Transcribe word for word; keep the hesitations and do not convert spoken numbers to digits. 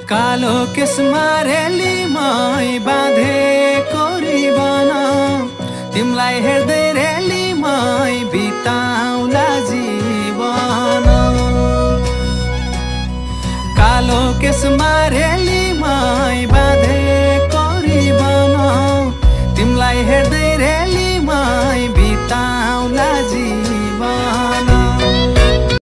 कालो केसमा रेलीमै बाँधेको रिबन तिमलाई हेर्दै रेलीमै बिताउला जीवन। कालो केसमा